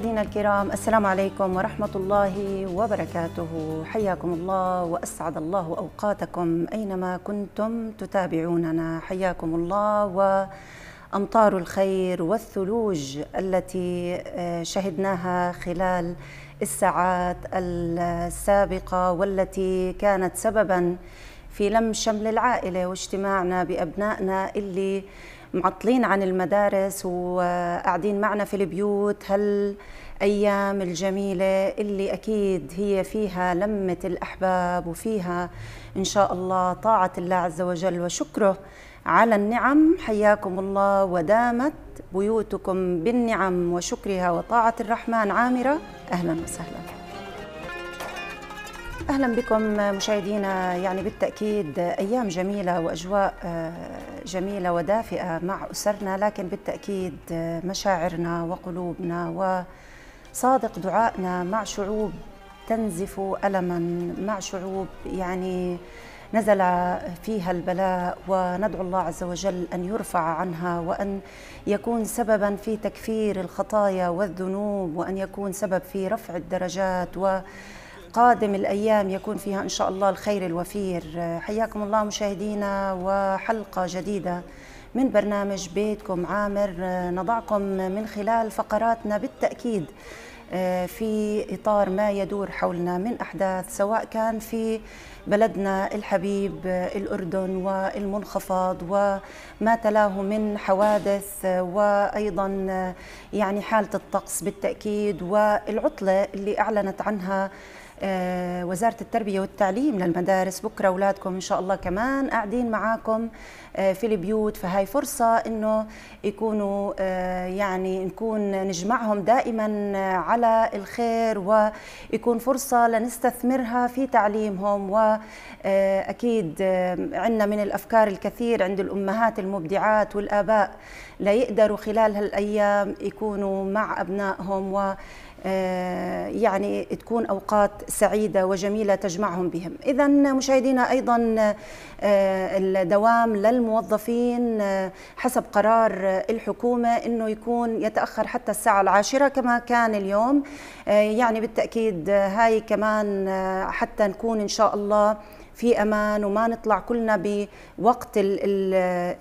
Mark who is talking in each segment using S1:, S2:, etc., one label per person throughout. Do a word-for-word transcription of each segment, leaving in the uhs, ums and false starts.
S1: مشاهدينا الكرام، السلام عليكم ورحمة الله وبركاته. حياكم الله وأسعد الله أوقاتكم أينما كنتم تتابعوننا. حياكم الله. وأمطار الخير والثلوج التي شهدناها خلال الساعات السابقة والتي كانت سبباً في لم شمل العائلة واجتماعنا بأبنائنا اللي معطلين عن المدارس وقاعدين معنا في البيوت هالأيام الجميلة اللي أكيد هي فيها لمة الأحباب وفيها إن شاء الله طاعة الله عز وجل وشكره على النعم. حياكم الله. ودامت بيوتكم بالنعم وشكرها وطاعة الرحمن عامرة. أهلا وسهلا. أهلا بكم مشاهدينا. يعني بالتأكيد أيام جميلة وأجواء جميلة ودافئة مع أسرنا، لكن بالتأكيد مشاعرنا وقلوبنا وصادق دعائنا مع شعوب تنزف ألما، مع شعوب يعني نزل فيها البلاء، وندعو الله عز وجل أن يرفع عنها وأن يكون سببا في تكفير الخطايا والذنوب، وأن يكون سبب في رفع الدرجات، و قادم الأيام يكون فيها إن شاء الله الخير الوفير. حياكم الله مشاهدينا، وحلقة جديدة من برنامج بيتكم عامر نضعكم من خلال فقراتنا بالتأكيد في إطار ما يدور حولنا من أحداث، سواء كان في بلدنا الحبيب الأردن والمنخفض وما تلاه من حوادث، وأيضا يعني حالة الطقس بالتأكيد، والعطلة اللي أعلنت عنها وزارة التربية والتعليم للمدارس. بكرة أولادكم إن شاء الله كمان قاعدين معاكم في البيوت، فهاي فرصة إنه يكونوا يعني نكون نجمعهم دائما على الخير، ويكون فرصة لنستثمرها في تعليمهم. وأكيد عندنا من الأفكار الكثير عند الأمهات المبدعات والآباء لا يقدروا خلال هالأيام يكونوا مع أبنائهم، و يعني تكون أوقات سعيدة وجميلة تجمعهم بهم. إذن مشاهدينا، أيضا الدوام للموظفين حسب قرار الحكومة أنه يكون يتأخر حتى الساعة العاشرة كما كان اليوم. يعني بالتأكيد هاي كمان حتى نكون إن شاء الله في أمان وما نطلع كلنا بوقت ال ال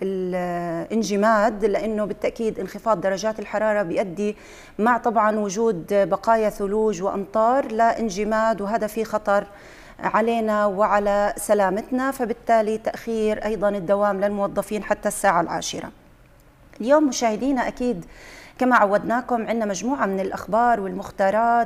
S1: الانجماد، لأنه بالتأكيد انخفاض درجات الحرارة بيؤدي مع طبعا وجود بقايا ثلوج وأمطار لانجماد، وهذا فيه خطر علينا وعلى سلامتنا، فبالتالي تأخير أيضا الدوام للموظفين حتى الساعة العاشرة. اليوم مشاهدينا أكيد كما عودناكم عندنا مجموعة من الأخبار والمختارات،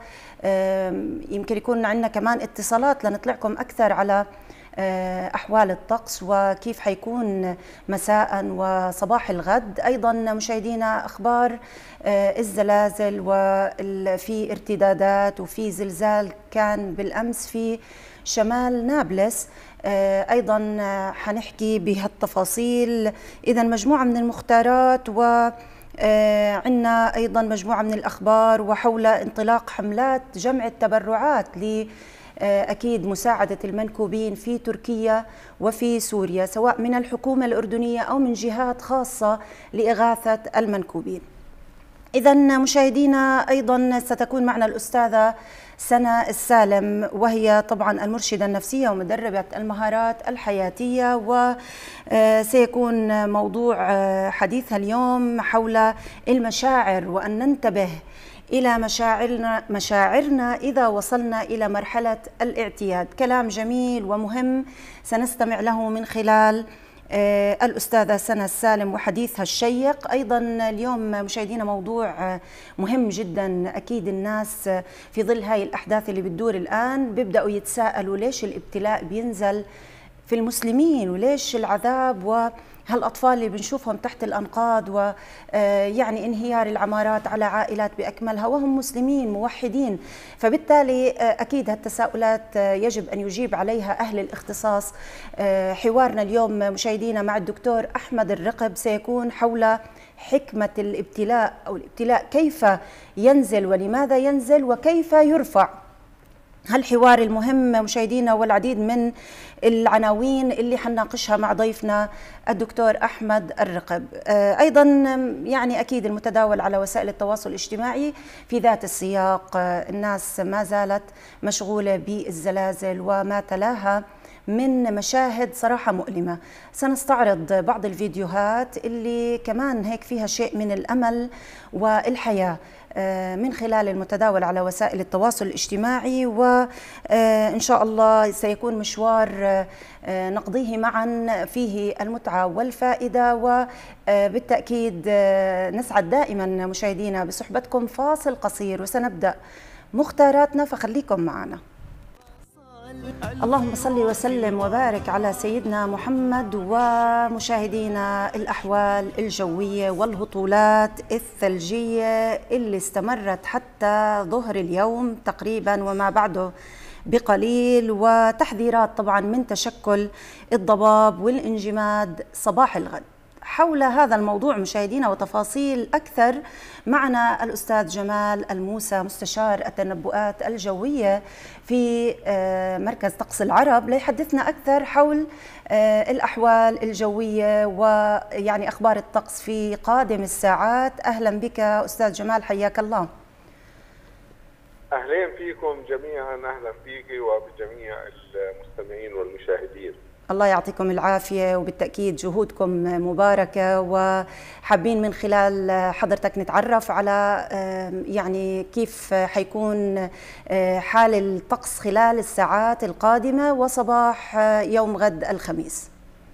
S1: ويمكن يكون عندنا كمان اتصالات لنطلعكم أكثر على أحوال الطقس وكيف حيكون مساء وصباح الغد. أيضا مشاهدينا أخبار الزلازل، وفي ارتدادات وفي زلزال كان بالأمس في شمال نابلس، أيضا حنحكي بهالتفاصيل. إذا مجموعة من المختارات، و عندنا أيضا مجموعة من الأخبار وحول انطلاق حملات جمع التبرعات لأكيد مساعدة المنكوبين في تركيا وفي سوريا، سواء من الحكومة الأردنية أو من جهات خاصة لإغاثة المنكوبين. إذا مشاهدينا، أيضا ستكون معنا الأستاذة سنة السالم، وهي طبعا المرشدة النفسية ومدربة المهارات الحياتية، وسيكون موضوع حديثها اليوم حول المشاعر، وأن ننتبه إلى مشاعرنا مشاعرنا إذا وصلنا إلى مرحلة الاعتياد. كلام جميل ومهم سنستمع له من خلال الأستاذة سنة السالم وحديثها الشيق. أيضا اليوم مشاهدينا موضوع مهم جدا. أكيد الناس في ظل هاي الأحداث اللي بتدور الآن بيبدأوا يتساءلوا ليش الابتلاء بينزل في المسلمين، وليش العذاب وهالأطفال اللي بنشوفهم تحت الأنقاض، ويعني انهيار العمارات على عائلات بأكملها وهم مسلمين موحدين. فبالتالي أكيد هالتساؤلات يجب أن يجيب عليها أهل الاختصاص. حوارنا اليوم مشاهدينا مع الدكتور أحمد الرقب سيكون حول حكمة الابتلاء أو الابتلاء، كيف ينزل ولماذا ينزل وكيف يرفع. هالحوار المهم مشاهدينا، والعديد من العناوين اللي حنناقشها مع ضيفنا الدكتور أحمد الرقب. أيضا يعني أكيد المتداول على وسائل التواصل الاجتماعي في ذات السياق، الناس ما زالت مشغولة بالزلازل وما تلاها من مشاهد صراحة مؤلمة. سنستعرض بعض الفيديوهات اللي كمان هيك فيها شيء من الأمل والحياة من خلال المتداول على وسائل التواصل الاجتماعي، وإن شاء الله سيكون مشوار نقضيه معا فيه المتعة والفائدة، وبالتأكيد نسعد دائما مشاهدينا بصحبتكم. فاصل قصير وسنبدأ مختاراتنا، فخليكم معنا. اللهم صل وسلم وبارك على سيدنا محمد. ومشاهدينا، الأحوال الجوية والهطولات الثلجية اللي استمرت حتى ظهر اليوم تقريبا وما بعده بقليل، وتحذيرات طبعا من تشكل الضباب والانجماد صباح الغد. حول هذا الموضوع مشاهدينا وتفاصيل أكثر معنا الأستاذ جمال الموسى، مستشار التنبؤات الجوية في مركز طقس العرب، ليحدثنا أكثر حول الأحوال الجوية ويعني أخبار الطقس في قادم الساعات. أهلا بك أستاذ جمال، حياك الله.
S2: أهلا فيكم جميعا، أهلا فيك وبجميع المستمعين والمشاهدين.
S1: الله يعطيكم العافية، وبالتأكيد جهودكم مباركة، وحابين من خلال حضرتك نتعرف على يعني كيف حيكون حال الطقس خلال الساعات القادمة وصباح يوم غد الخميس.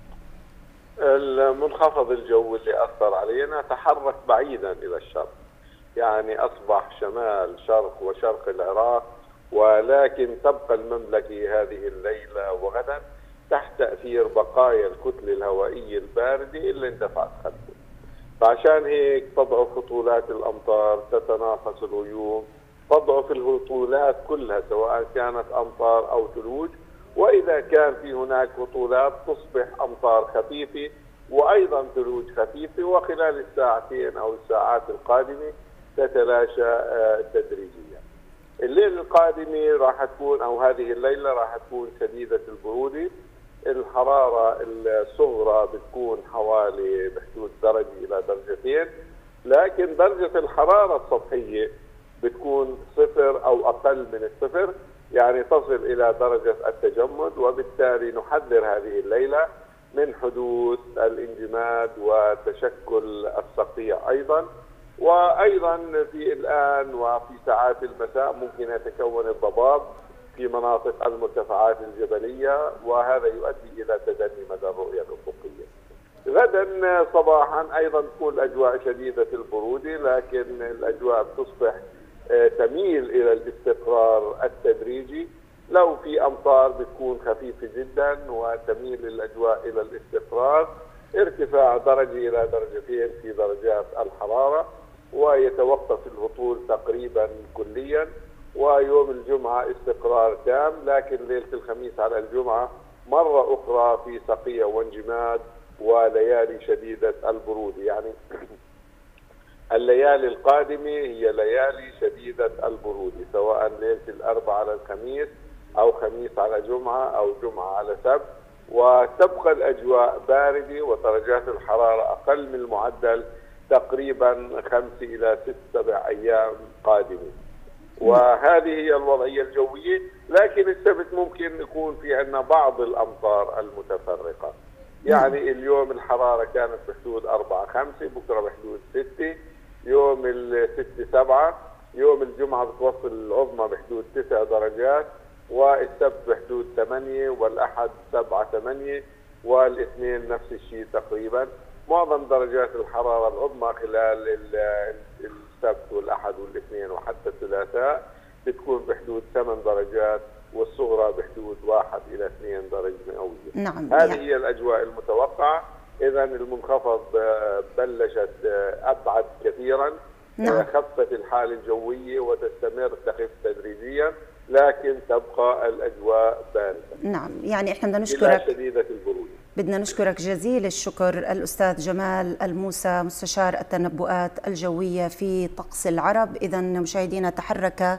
S2: المنخفض الجوي اللي أثر علينا تحرك بعيدا إلى الشرق، يعني أصبح شمال شرق وشرق العراق، ولكن تبقى المملكة هذه الليلة وغدا تحت تأثير بقايا الكتلة الهوائية الباردة اللي اندفعت خلفه. فعشان هيك تضعف هطولات الأمطار، تتناقص الغيوم، تضعف الهطولات كلها سواء كانت أمطار أو ثلوج، وإذا كان في هناك هطولات تصبح أمطار خفيفة وأيضا ثلوج خفيفة، وخلال الساعتين أو الساعات القادمة تتلاشى تدريجيا. الليلة القادمة راح تكون أو هذه الليلة راح تكون شديدة البرودة. الحرارة الصغرى بتكون حوالي بحدود درجة إلى درجتين، لكن درجة الحرارة السطحية بتكون صفر أو أقل من الصفر، يعني تصل إلى درجة التجمد، وبالتالي نحذر هذه الليلة من حدوث الانجماد وتشكل الصقيع أيضا. وأيضا في الآن وفي ساعات المساء ممكن يتكون الضباب في مناطق المرتفعات الجبلية، وهذا يؤدي إلى تدني مدى الرؤية الأفقية. غدا صباحا أيضا تكون الأجواء شديدة البرودة، لكن الأجواء بتصبح تميل إلى الاستقرار التدريجي. لو في أمطار بتكون خفيفة جدا وتميل الأجواء إلى الاستقرار، ارتفاع درجة إلى درجتين في درجات الحرارة، ويتوقف الهطول تقريبا كليا. ويوم الجمعة استقرار تام، لكن ليلة الخميس على الجمعة مرة أخرى في صقيع وانجماد وليالي شديدة البرودة. يعني الليالي القادمة هي ليالي شديدة البرودة، سواء ليلة الأربعاء على الخميس أو خميس على جمعة أو جمعة على سبت، وتبقى الأجواء باردة ودرجات الحرارة أقل من المعدل تقريبا خمس إلى ست سبع أيام قادمة. وهذه هي الوضعية الجوية، لكن السبت ممكن يكون في عندنا بعض الأمطار المتفرقة. يعني اليوم الحرارة كانت بحدود أربعة خمسة، بكرة بحدود ستة، يوم الست سبعة، يوم الجمعة بتوصل العظمى بحدود تسع درجات، والسبت بحدود ثمانية، والأحد سبعة ثمانية، والاثنين نفس الشيء تقريبا. معظم درجات الحرارة العظمى خلال السبت والأحد والاثنين وحتى الثلاثاء بتكون بحدود ثمان درجات، والصغرى بحدود واحد إلى اثنين درجة مئوية.
S1: نعم.
S2: هذه هي الأجواء المتوقعة. إذا المنخفض بلشت أبعد كثيرا. نعم. خفت الحالة الجوية وتستمر تخف تدريجيا، لكن تبقى الأجواء باردة.
S1: نعم، يعني احنا بدنا نشكرك
S2: شديدة البرودة.
S1: بدنا نشكرك جزيل الشكر الأستاذ جمال الموسى، مستشار التنبؤات الجوية في طقس العرب. إذا مشاهدينا، تحرك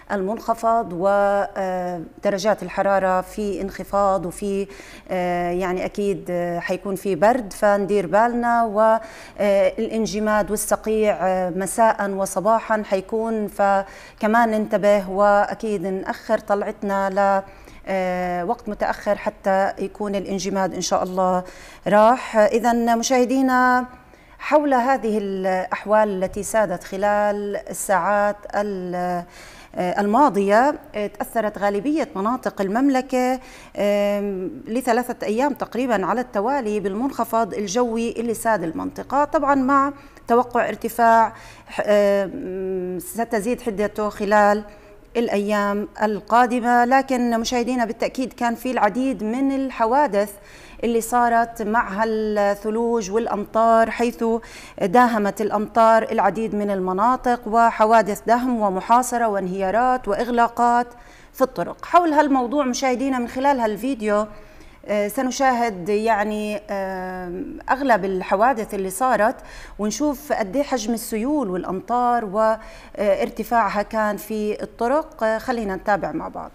S1: المنخفض ودرجات الحرارة في انخفاض، وفي يعني أكيد حيكون في برد، فندير بالنا. والانجماد والصقيع مساء وصباحا حيكون، فكمان ننتبه، وأكيد نأخر طلعتنا ل وقت متأخر حتى يكون الانجماد إن شاء الله راح. إذا مشاهدينا، حول هذه الأحوال التي سادت خلال الساعات الماضية، تأثرت غالبية مناطق المملكة لثلاثة أيام تقريبا على التوالي بالمنخفض الجوي اللي ساد المنطقة، طبعا مع توقع ارتفاع ستزيد حدته خلال الأيام القادمة. لكن مشاهدينا بالتأكيد كان في العديد من الحوادث اللي صارت مع الثلوج والأمطار، حيث داهمت الأمطار العديد من المناطق، وحوادث دهم ومحاصرة وانهيارات وإغلاقات في الطرق. حول هالموضوع مشاهدينا من خلال هالفيديو سنشاهد يعني أغلب الحوادث اللي صارت، ونشوف قد ايه حجم السيول والأمطار وارتفاعها كان في الطرق. خلينا نتابع مع بعض.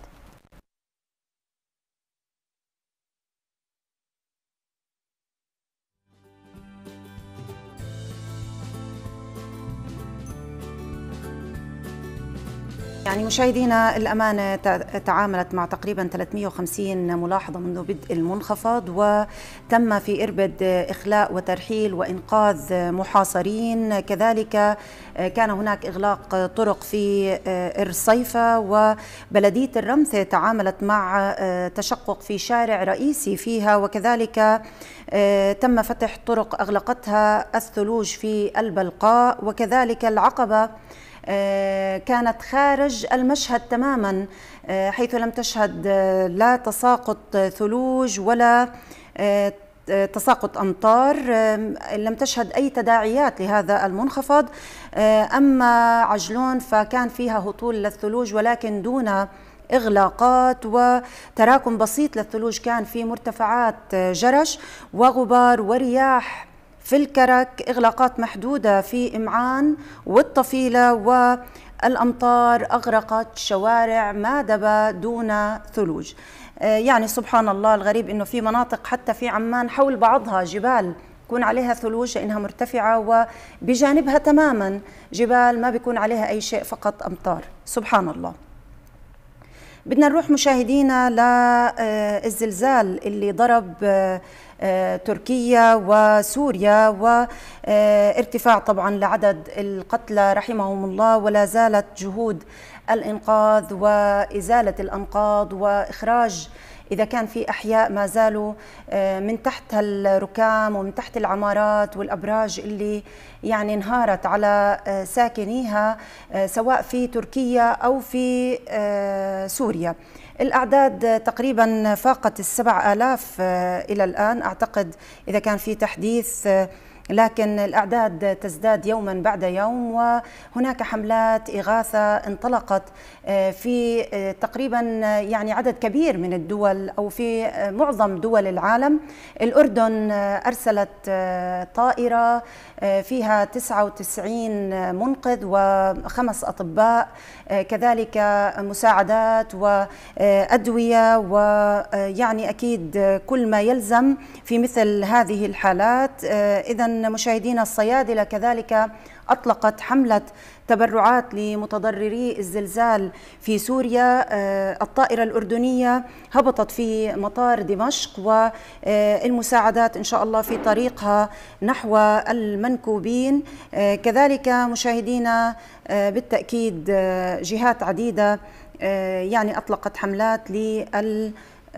S1: يعني مشاهدينا الأمانة تعاملت مع تقريبا ثلاثمئة وخمسين ملاحظة منذ بدء المنخفض، وتم في إربد إخلاء وترحيل وإنقاذ محاصرين. كذلك كان هناك إغلاق طرق في الرصيفة، وبلدية الرمثة تعاملت مع تشقق في شارع رئيسي فيها، وكذلك تم فتح طرق أغلقتها الثلوج في البلقاء. وكذلك العقبة كانت خارج المشهد تماما، حيث لم تشهد لا تساقط ثلوج ولا تساقط أمطار، لم تشهد أي تداعيات لهذا المنخفض. أما عجلون فكان فيها هطول للثلوج ولكن دون إغلاقات، وتراكم بسيط للثلوج كان في مرتفعات جرش، وغبار ورياح في الكرك، إغلاقات محدودة في إمعان والطفيلة، والأمطار أغرقت شوارع مادبة دون ثلوج. يعني سبحان الله الغريب إنه في مناطق حتى في عمان حول بعضها جبال يكون عليها ثلوج لأنها مرتفعة، وبجانبها تماما جبال ما بيكون عليها أي شيء، فقط أمطار. سبحان الله. بدنا نروح مشاهدينا للزلزال اللي ضرب تركيا وسوريا، وارتفاع طبعا لعدد القتلى رحمهم الله، ولا زالت جهود الإنقاذ وإزالة الأنقاض وإخراج إذا كان في أحياء ما زالوا من تحت الركام ومن تحت العمارات والأبراج اللي يعني انهارت على ساكنيها سواء في تركيا أو في سوريا. الأعداد تقريبا فاقت السبع آلاف إلى الآن أعتقد إذا كان في تحديث، لكن الأعداد تزداد يوما بعد يوم، وهناك حملات إغاثة انطلقت في تقريبا يعني عدد كبير من الدول أو في معظم دول العالم. الأردن أرسلت طائرة فيها تسعة وتسعين منقذ وخمس أطباء، كذلك مساعدات وأدوية، ويعني أكيد كل ما يلزم في مثل هذه الحالات. إذن مشاهدينا الصيادلة كذلك أطلقت حملة تبرعات لمتضرري الزلزال في سوريا. الطائرة الأردنية هبطت في مطار دمشق، والمساعدات إن شاء الله في طريقها نحو المنكوبين. كذلك مشاهدينا بالتأكيد جهات عديدة يعني أطلقت حملات لل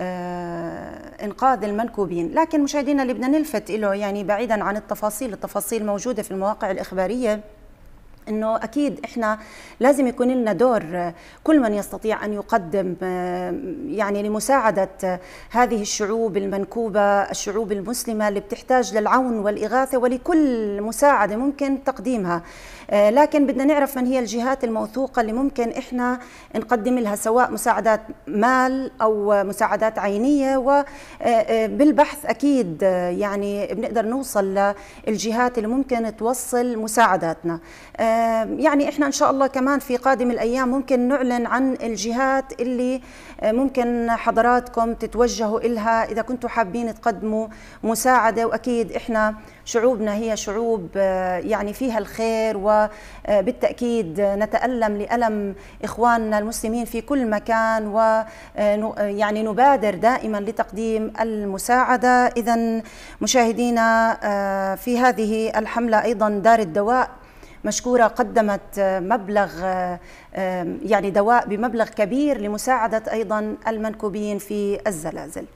S1: إنقاذ المنكوبين. لكن مشاهدينا اللي بدنا نلفت له يعني بعيدا عن التفاصيل، التفاصيل موجودة في المواقع الإخبارية، إنه أكيد إحنا لازم يكون لنا دور، كل من يستطيع أن يقدم يعني لمساعدة هذه الشعوب المنكوبة، الشعوب المسلمة اللي بتحتاج للعون والإغاثة ولكل مساعدة ممكن تقديمها. لكن بدنا نعرف من هي الجهات الموثوقة اللي ممكن إحنا نقدم لها سواء مساعدات مال أو مساعدات عينية، وبالبحث أكيد يعني بنقدر نوصل للجهات اللي ممكن توصل مساعداتنا. يعني إحنا إن شاء الله كمان في قادم الأيام ممكن نعلن عن الجهات اللي ممكن حضراتكم تتوجهوا إلها إذا كنتوا حابين تقدموا مساعدة. وأكيد إحنا شعوبنا هي شعوب يعني فيها الخير، وبالتأكيد نتألم لألم إخواننا المسلمين في كل مكان، ويعني نبادر دائما لتقديم المساعدة. إذن مشاهدينا، في هذه الحملة أيضا دار الدواء مشكورة قدمت مبلغ يعني دواء بمبلغ كبير لمساعدة أيضا المنكوبين في الزلازل.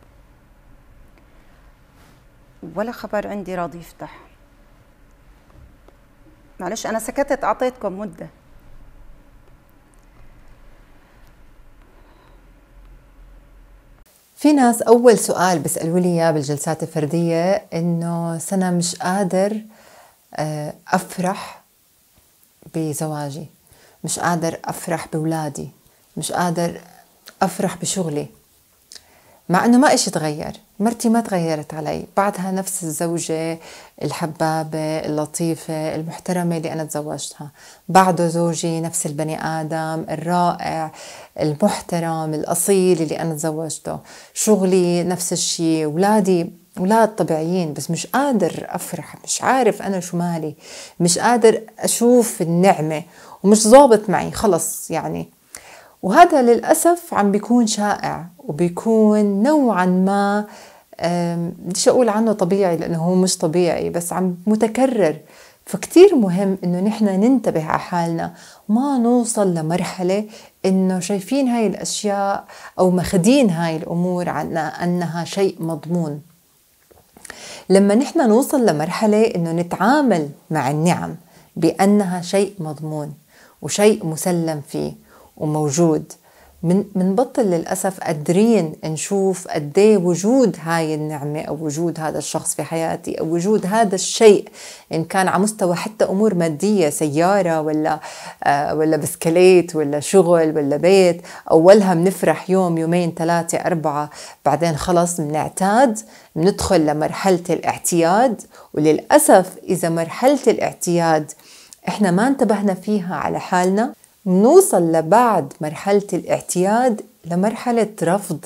S1: ولا خبر عندي راضي يفتح، معلش أنا سكتت أعطيتكم مدة.
S3: في ناس أول سؤال بيسألوا لي إياه بالجلسات الفردية إنه سنة مش قادر أفرح بزواجي، مش قادر أفرح بولادي، مش قادر أفرح بشغلي، مع أنه ما إشي تغير. مرتي ما تغيرت علي، بعدها نفس الزوجة الحبابة اللطيفة المحترمة اللي أنا تزوجتها، بعده زوجي نفس البني آدم الرائع المحترم الأصيل اللي أنا تزوجته، شغلي نفس الشيء، ولادي أولاد طبيعيين، بس مش قادر أفرح، مش عارف أنا شو مالي، مش قادر أشوف النعمة ومش ضابط معي خلص يعني. وهذا للأسف عم بيكون شائع وبيكون نوعا ما بديش أقول عنه طبيعي لأنه هو مش طبيعي، بس عم متكرر. فكتير مهم إنه نحن ننتبه على حالنا، ما نوصل لمرحلة إنه شايفين هاي الأشياء أو مخدين هاي الأمور عنا أنها شيء مضمون. لما نحن نوصل لمرحلة إنه نتعامل مع النعم بأنها شيء مضمون وشيء مسلم فيه وموجود، من منبطل للأسف قادرين نشوف قديه وجود هاي النعمة أو وجود هذا الشخص في حياتي أو وجود هذا الشيء، إن كان على مستوى حتى أمور مادية، سيارة ولا آه ولا بسكليت ولا شغل ولا بيت. أولها بنفرح يوم يومين ثلاثة أربعة، بعدين خلص بنعتاد، بندخل لمرحلة الاعتياد. وللأسف إذا مرحلة الاعتياد إحنا ما انتبهنا فيها على حالنا، نوصل لبعد مرحلة الاعتياد لمرحلة رفض،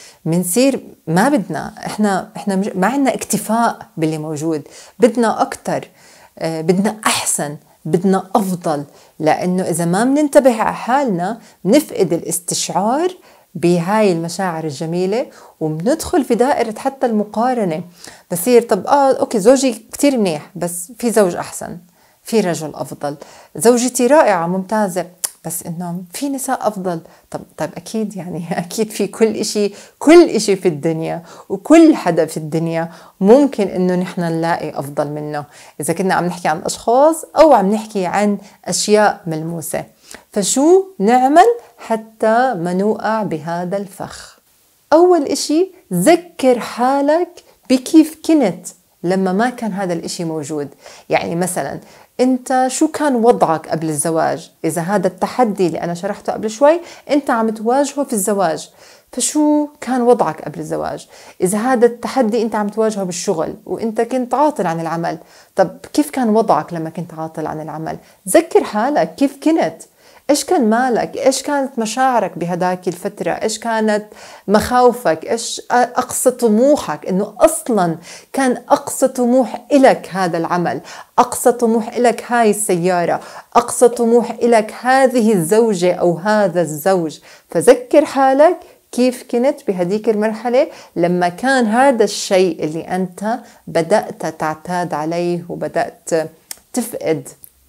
S3: منصير ما بدنا، احنا احنا ما عندنا اكتفاء باللي موجود، بدنا اكتر، اه بدنا احسن، بدنا افضل. لانه اذا ما بننتبه على حالنا بنفقد الاستشعار بهاي المشاعر الجميلة وبندخل في دائرة حتى المقارنة. بصير طب اه اوكي زوجي كتير منيح بس في زوج احسن، في رجل افضل، زوجتي رائعة ممتازة بس إنه في نساء أفضل. طب طب أكيد يعني أكيد في كل إشي كل إشي في الدنيا وكل حدا في الدنيا ممكن إنه نحن نلاقي أفضل منه، إذا كنا عم نحكي عن أشخاص أو عم نحكي عن أشياء ملموسة. فشو نعمل حتى ما نوقع بهذا الفخ؟ أول إشي ذكر حالك بكيف كنت لما ما كان هذا الإشي موجود. يعني مثلا انت شو كان وضعك قبل الزواج؟ اذا هذا التحدي اللي انا شرحته قبل شوي انت عم تواجهه في الزواج، فشو كان وضعك قبل الزواج؟ اذا هذا التحدي انت عم تواجهه بالشغل وانت كنت عاطل عن العمل، طب كيف كان وضعك لما كنت عاطل عن العمل؟ ذكر حالك كيف كنت، ايش كان مالك، ايش كانت مشاعرك بهداك الفترة، ايش كانت مخاوفك، ايش اقصى طموحك، انه اصلا كان اقصى طموح إلك هذا العمل، اقصى طموح إلك هاي السيارة، اقصى طموح إلك هذه الزوجة او هذا الزوج. فذكر حالك كيف كنت بهديك المرحلة لما كان هذا الشيء اللي انت بدأت تعتاد عليه وبدأت تفقد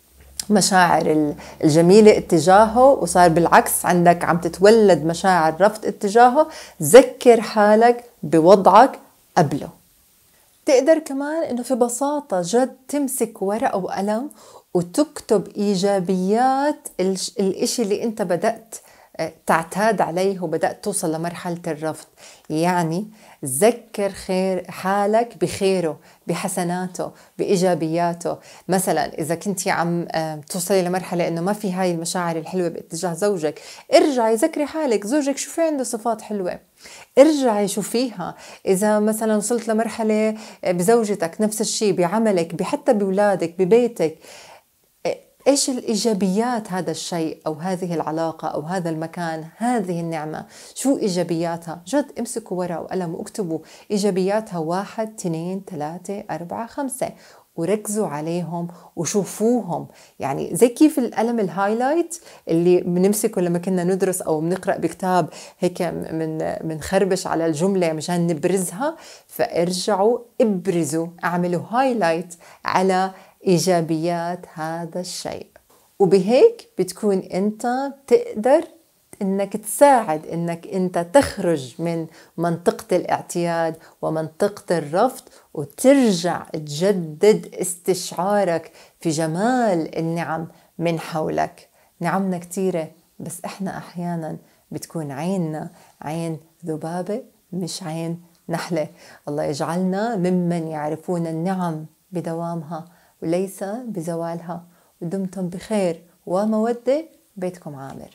S3: مشاعر الجميلة اتجاهه، وصار بالعكس عندك عم تتولد مشاعر رفض اتجاهه. ذكر حالك بوضعك قبله. تقدر كمان انه في بساطة جد تمسك ورقة وقلم وتكتب ايجابيات الاشي اللي انت بدأت تعتاد عليه وبدأت توصل لمرحلة الرفض. يعني ذكر خير حالك بخيره، بحسناته، بإيجابياته. مثلا إذا كنتي عم توصلي لمرحلة إنه ما في هاي المشاعر الحلوة باتجاه زوجك، ارجعي ذكري حالك زوجك شو في عنده صفات حلوة، ارجعي شوفيها. إذا مثلا وصلت لمرحلة بزوجتك نفس الشيء، بعملك، حتى بولادك، ببيتك، إيش الإيجابيات هذا الشيء أو هذه العلاقة أو هذا المكان، هذه النعمة شو إيجابياتها؟ جد امسكوا ورقة وقلم واكتبوا إيجابياتها واحد اثنين ثلاثة أربعة خمسة وركزوا عليهم وشوفوهم. يعني زي كيف القلم الهايلايت اللي بنمسكه لما كنا ندرس أو بنقرأ بكتاب هيك من منخربش على الجملة مشان نبرزها، فارجعوا ابرزوا، اعملوا هايلايت على إيجابيات هذا الشيء، وبهيك بتكون أنت تقدر إنك تساعد إنك أنت تخرج من منطقة الاعتياد ومنطقة الرفض وترجع تجدد استشعارك في جمال النعم من حولك. نعمنا كتيرة بس إحنا أحيانا بتكون عيننا عين ذبابة مش عين نحلة. الله يجعلنا ممن يعرفون النعم بدوامها وليس بزوالها. ودمتم بخير ومودة. بيتكم عامر.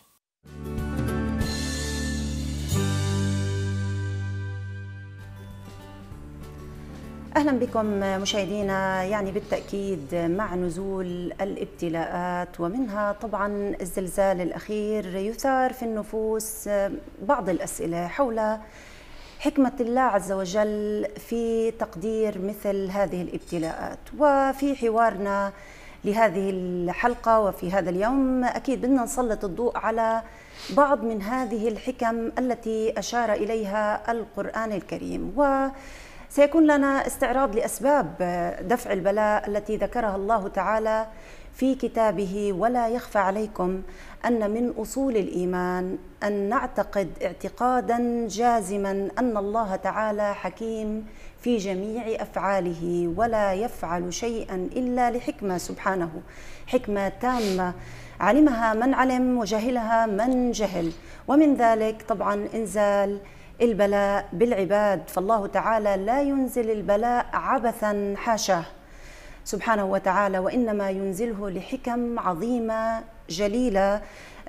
S1: أهلا بكم مشاهدينا. يعني بالتأكيد مع نزول الابتلاءات ومنها طبعا الزلزال الأخير يثار في النفوس بعض الأسئلة حول حكمة الله عز وجل في تقدير مثل هذه الابتلاءات. وفي حوارنا لهذه الحلقة وفي هذا اليوم أكيد بدنا نسلط الضوء على بعض من هذه الحكم التي أشار إليها القرآن الكريم، وسيكون لنا استعراض لأسباب دفع البلاء التي ذكرها الله تعالى في كتابه. ولا يخفى عليكم أن من أصول الإيمان أن نعتقد اعتقادا جازما أن الله تعالى حكيم في جميع أفعاله ولا يفعل شيئا إلا لحكمة سبحانه، حكمة تامة علمها من علم وجهلها من جهل. ومن ذلك طبعا إنزال البلاء بالعباد، فالله تعالى لا ينزل البلاء عبثا حاشاه سبحانه وتعالى، وإنما ينزله لحكم عظيمة جليلة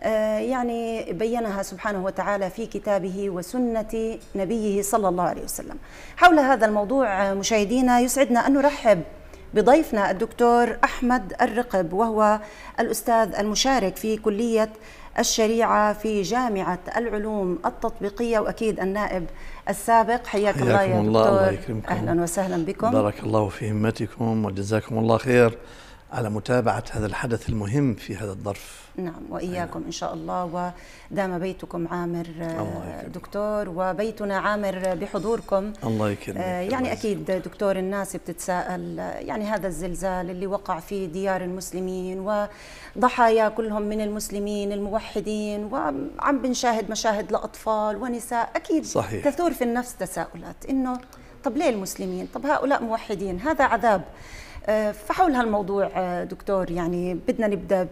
S1: يعني بينها سبحانه وتعالى في كتابه وسنة نبيه صلى الله عليه وسلم. حول هذا الموضوع مشاهدينا يسعدنا أن نرحب بضيفنا الدكتور أحمد الرقب، وهو الأستاذ المشارك في كلية الشريعة في جامعة العلوم التطبيقية وأكيد النائب السابق. حياكم الله يا
S4: الله
S1: دكتور.
S4: الله يكرمكم.
S1: أهلا وسهلا بكم.
S4: بارك الله في همتكم وجزاكم الله خير على متابعة هذا الحدث المهم في هذا الظرف.
S1: نعم وإياكم إن شاء الله، ودام بيتكم عامر دكتور وبيتنا عامر بحضوركم.
S4: الله يكرمك.
S1: يعني أكيد دكتور الناس بتتساءل، يعني هذا الزلزال اللي وقع في ديار المسلمين وضحايا كلهم من المسلمين الموحدين، وعم بنشاهد مشاهد لأطفال ونساء، أكيد صحيح. تثور في النفس تساؤلات إنه طب ليه المسلمين؟ طب هؤلاء موحدين، هذا عذاب. فحول هالموضوع دكتور يعني بدنا نبدأ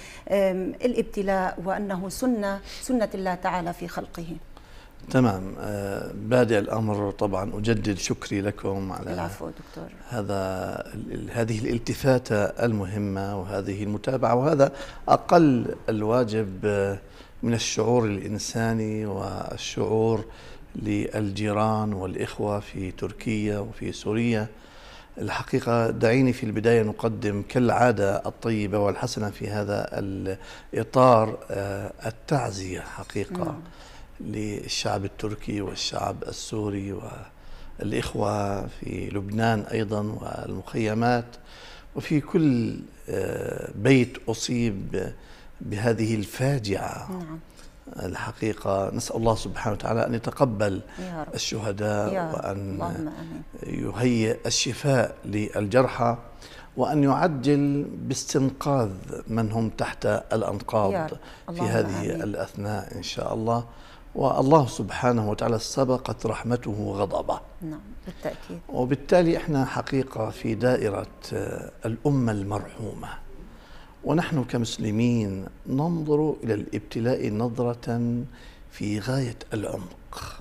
S1: بالابتلاء وأنه سنة سنة الله تعالى في خلقه.
S4: تمام. بادئ الأمر طبعا أجدد شكري لكم على
S1: العفو دكتور.
S4: هذا هذه الالتفاتة المهمة وهذه المتابعة، وهذا أقل الواجب من الشعور الإنساني والشعور للجيران والإخوة في تركيا وفي سوريا. الحقيقة دعيني في البداية نقدم كالعادة الطيبة والحسنة في هذا الإطار التعزية حقيقة نعم. للشعب التركي والشعب السوري والإخوة في لبنان أيضا والمخيمات وفي كل بيت أصيب بهذه الفاجعة نعم. الحقيقة نسأل الله سبحانه وتعالى أن يتقبل الشهداء وأن يهيئ الشفاء للجرحى وأن يعجل باستنقاذ من هم تحت الأنقاض في هذه الأثناء إن شاء الله. والله سبحانه وتعالى سبقت رحمته غضبه.
S1: نعم بالتأكيد.
S4: وبالتالي إحنا حقيقة في دائرة الأمة المرحومة، ونحن كمسلمين ننظر إلى الابتلاء نظرة في غاية العمق.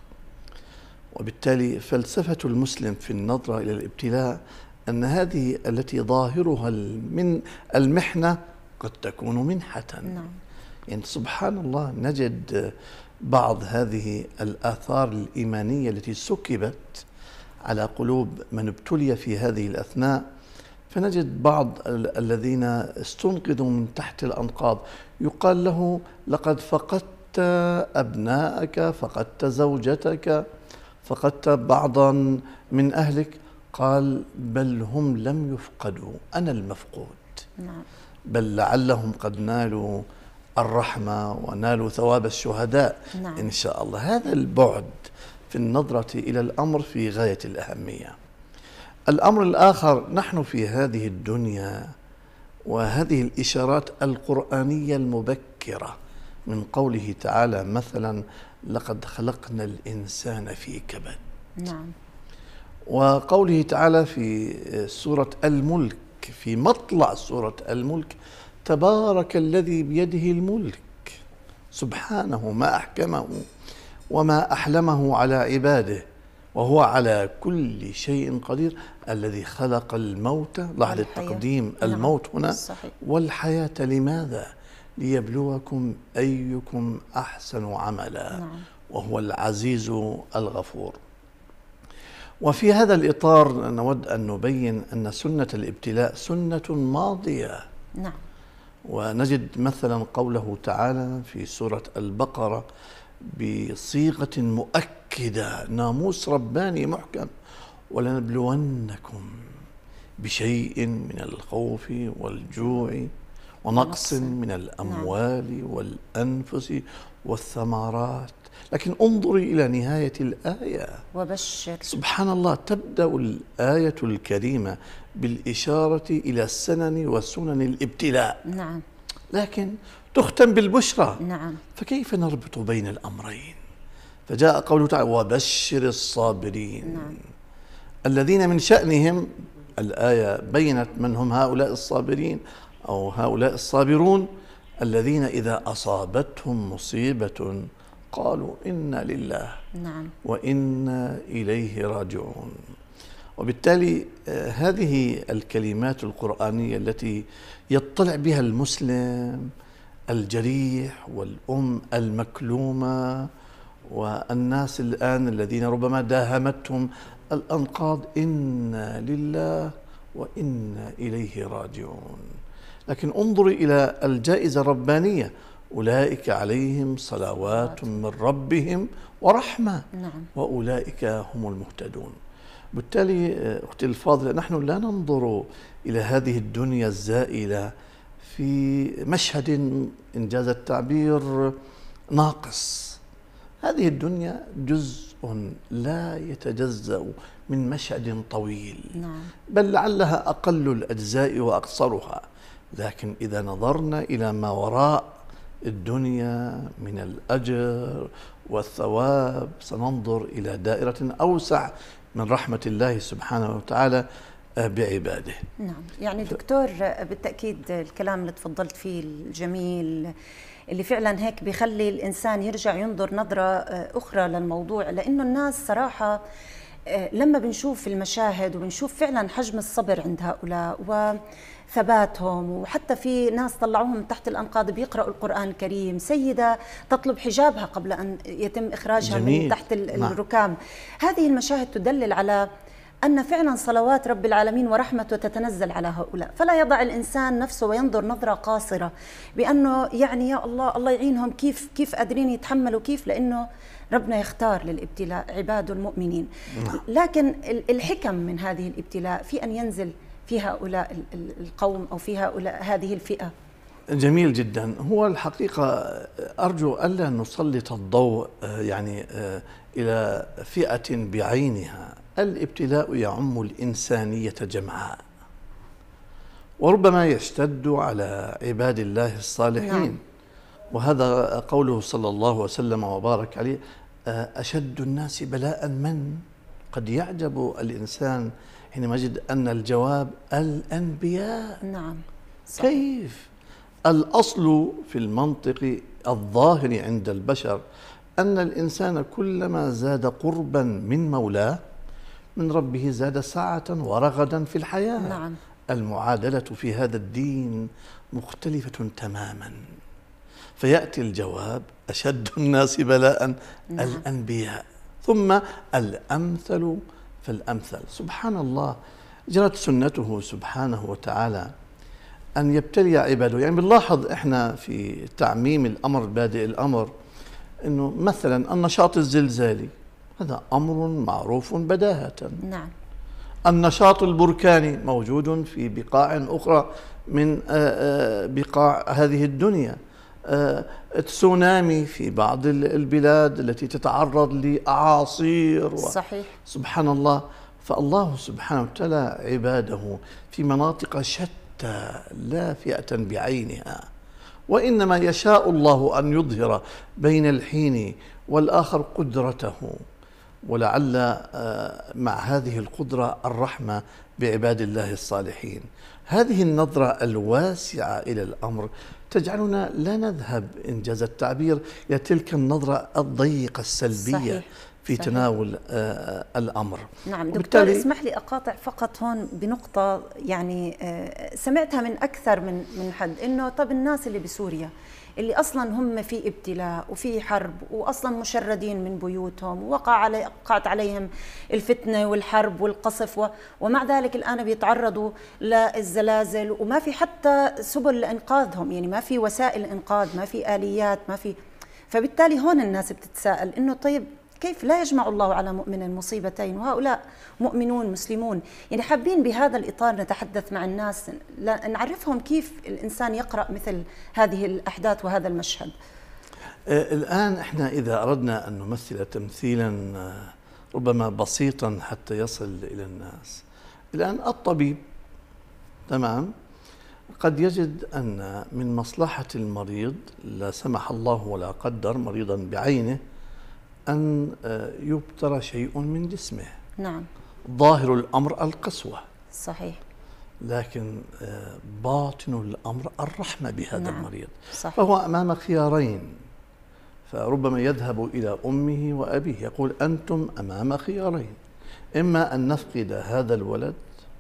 S4: وبالتالي فلسفة المسلم في النظرة إلى الابتلاء أن هذه التي ظاهرها من المحنة قد تكون منحة.
S1: نعم.
S4: يعني سبحان الله نجد بعض هذه الآثار الإيمانية التي سكبت على قلوب من ابتلي في هذه الأثناء فنجد بعض ال الذين استنقذوا من تحت الأنقاض يقال له لقد فقدت أبنائك، فقدت زوجتك، فقدت بعضا من أهلك، قال بل هم لم يفقدوا، أنا المفقود.
S1: نعم.
S4: بل لعلهم قد نالوا الرحمة ونالوا ثواب الشهداء. نعم. إن شاء الله. هذا البعد في النظرة إلى الأمر في غاية الأهمية. الأمر الآخر، نحن في هذه الدنيا وهذه الإشارات القرآنية المبكرة من قوله تعالى مثلا لقد خلقنا الإنسان في كبد.
S1: نعم.
S4: وقوله تعالى في سورة الملك، في مطلع سورة الملك، تبارك الذي بيده الملك، سبحانه ما أحكمه وما أحلمه على عباده وهو على كل شيء قدير، الذي خلق الموت، لاحظ التقديم، الموت هنا والحياة، لماذا؟ ليبلوكم أيكم أحسن عملا وهو العزيز الغفور. وفي هذا الإطار نود أن نبين أن سنة الابتلاء سنة ماضية.
S1: نعم.
S4: ونجد مثلا قوله تعالى في سورة البقرة بصيغة مؤكدة، ناموس رباني محكم: ولنبلونكم بشيء من الخوف والجوع ونقص من الأموال والأنفس والثمرات. لكن انظري إلى نهاية الآية،
S1: وبشر.
S4: سبحان الله، تبدأ الآية الكريمة بالإشارة إلى السنن وسنن الابتلاء.
S1: نعم.
S4: لكن تختم بالبشرى.
S1: نعم.
S4: فكيف نربط بين الأمرين؟ فجاء قوله تعالى: وبشر الصابرين.
S1: نعم.
S4: الذين من شأنهم، الآية بينت من هم هؤلاء الصابرين أو هؤلاء الصابرون: الذين إذا أصابتهم مصيبة قالوا إنا لله
S1: نعم.
S4: وإنا إليه راجعون. وبالتالي هذه الكلمات القرآنية التي يطلع بها المسلم الجريح والأم المكلومة والناس الآن الذين ربما داهمتهم الأنقاض: إنا لله وإنا إليه راجعون. لكن انظري إلى الجائزة الربانية: أولئك عليهم صلوات من ربهم ورحمة.
S1: نعم. وأولئك
S4: هم المهتدون. بالتالي أختي الفاضلة، نحن لا ننظر إلى هذه الدنيا الزائلة في مشهد إنجاز التعبير ناقص. هذه الدنيا جزء لا يتجزأ من مشهد طويل.
S1: نعم.
S4: بل لعلها أقل الأجزاء وأقصرها. لكن إذا نظرنا إلى ما وراء الدنيا من الأجر والثواب سننظر إلى دائرة أوسع من رحمة الله سبحانه وتعالى بعباده.
S1: نعم. يعني دكتور، بالتأكيد الكلام اللي تفضلت فيه الجميل اللي فعلا هيك بيخلي الإنسان يرجع ينظر نظرة أخرى للموضوع، لأنه الناس صراحة لما بنشوف المشاهد وبنشوف فعلا حجم الصبر عند هؤلاء وثباتهم، وحتى في ناس طلعوهم من تحت الأنقاض بيقرأوا القرآن الكريم، سيدة تطلب حجابها قبل أن يتم إخراجها جميل. من تحت الركام. هذه المشاهد تدلل على أن فعلا صلوات رب العالمين ورحمته تتنزل على هؤلاء، فلا يضع الإنسان نفسه وينظر نظرة قاصرة بأنه يعني يا الله الله يعينهم، كيف كيف قادرين يتحملوا، كيف، لأنه ربنا يختار للابتلاء عباده المؤمنين. لكن الحكم من هذه الابتلاء في أن ينزل في هؤلاء القوم أو في هؤلاء هذه الفئة.
S4: جميل جدا. هو الحقيقة أرجو ألا نسلط الضوء يعني إلى فئة بعينها. الابتلاء يعم الإنسانية جمعاء، وربما يشتد على عباد الله الصالحين. نعم. وهذا قوله صلى الله وسلم وبارك عليه: أشد الناس بلاء من؟ قد يعجب الإنسان حينما يجد أن الجواب الأنبياء.
S1: نعم.
S4: صح. كيف؟ الأصل في المنطق الظاهر عند البشر أن الإنسان كلما زاد قربا من مولاه من ربه زاد سعة ورغدا في الحياة.
S1: نعم.
S4: المعادلة في هذا الدين مختلفة تماما، فيأتي الجواب: أشد الناس بلاء نعم. الأنبياء، ثم الأمثل فالأمثل. سبحان الله، جرت سنته سبحانه وتعالى أن يبتلي عباده. يعني بنلاحظ إحنا في تعميم الأمر بادئ الأمر أنه مثلا النشاط الزلزالي هذا أمر معروف بداهة.
S1: نعم.
S4: النشاط البركاني موجود في بقاع أخرى من بقاع هذه الدنيا. التسونامي في بعض البلاد التي تتعرض لأعاصير.
S1: صحيح.
S4: سبحان الله. فالله سبحانه وتعالى عباده في مناطق شتى لا فئة بعينها، وإنما يشاء الله أن يظهر بين الحين والآخر قدرته، ولعل مع هذه القدرة الرحمة بعباد الله الصالحين. هذه النظرة الواسعة إلى الأمر تجعلنا لا نذهب إنجاز التعبير إلى تلك النظرة الضيقة السلبية. صحيح. في صحيح. تناول آه الأمر.
S1: نعم دكتور، اسمح لي أقاطع فقط هون بنقطة، يعني آه سمعتها من أكثر من من حد، إنه طب الناس اللي بسوريا اللي أصلا هم في ابتلاء وفي حرب وأصلا مشردين من بيوتهم ووقع علي وقعت عليهم الفتنة والحرب والقصف و ومع ذلك الآن بيتعرضوا للزلازل وما في حتى سبل لإنقاذهم، يعني ما في وسائل إنقاذ، ما في آليات، ما في. فبالتالي هون الناس بتتساءل إنه طيب كيف لا يجمع الله على مؤمن مصيبتين وهؤلاء مؤمنون مسلمون؟ يعني حابين بهذا الإطار نتحدث مع الناس، نعرفهم كيف الإنسان يقرأ مثل هذه الأحداث وهذا المشهد.
S4: آه الآن إحنا إذا أردنا أن نمثل تمثيلا ربما بسيطا حتى يصل إلى الناس، الآن الطبيب تمام قد يجد أن من مصلحة المريض لا سمح الله ولا قدر مريضا بعينه أن يبتر شيء من جسمه.
S1: نعم.
S4: ظاهر الأمر القسوة.
S1: صحيح.
S4: لكن باطن الأمر الرحمة بهذا نعم. المريض.
S1: صحيح.
S4: فهو أمام خيارين، فربما يذهب إلى أمه وأبيه يقول أنتم أمام خيارين، إما أن نفقد هذا الولد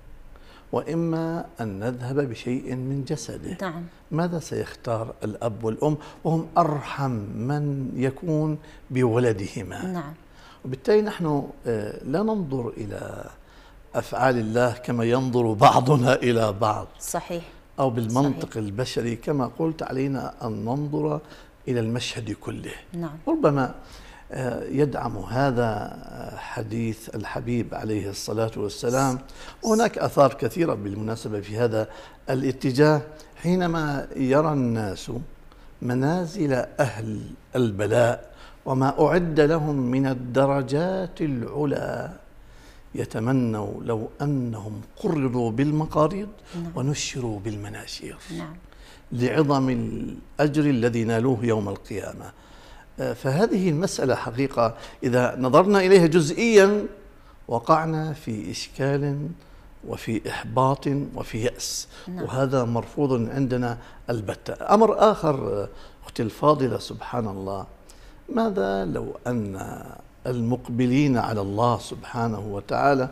S4: وإما أن نذهب بشيء من جسده.
S1: نعم.
S4: ماذا سيختار الأب والأم وهم أرحم من يكون بولدهما؟
S1: نعم.
S4: وبالتالي نحن لا ننظر إلى أفعال الله كما ينظر بعضنا إلى بعض.
S1: صحيح.
S4: أو بالمنطق
S1: صحيح.
S4: البشري كما قلت، علينا أن ننظر إلى المشهد كله.
S1: نعم.
S4: ربما يدعم هذا حديث الحبيب عليه الصلاة والسلام، وهناك آثار كثيرة بالمناسبة في هذا الاتجاه، حينما يرى الناس منازل أهل البلاء وما أعد لهم من الدرجات العلى يتمنوا لو أنهم قرضوا بالمقاريض
S1: نعم.
S4: ونشروا بالمناشير
S1: نعم.
S4: لعظم الأجر الذي نالوه يوم القيامة. فهذه المسألة حقيقة إذا نظرنا إليها جزئيا وقعنا في إشكال وفي إحباط وفي يأس. نعم. وهذا مرفوض عندنا البتة. أمر آخر أختي الفاضلة، سبحان الله، ماذا لو أن المقبلين على الله سبحانه وتعالى